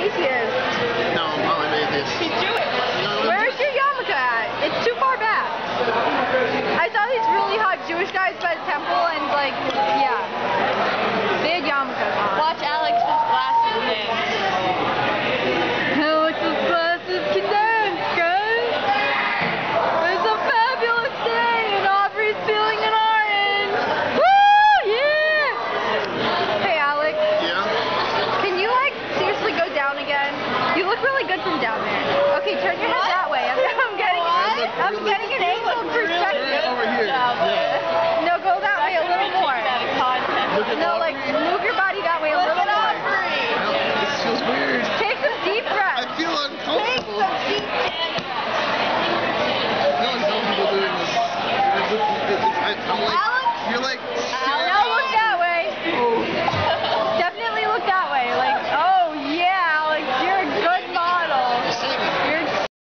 atheist. No, I'm an atheist. He's Jewish. Where's your yarmulke at? It's too far back. I saw these really hot Jewish guys by the temple and like, yeah. They had yarmulkes on. Watch Alex's glasses dance. Alex's glasses can dance, guys. It's a fabulous day and Aubrey's feeling an orange. Woo, yeah! Hey Alex. Yeah? Can you like seriously go down again? You look really good from down there. Okay, turn your head that way. I'm getting an angled perspective. Over here. No, go that way a little more. Out of context. Look at No,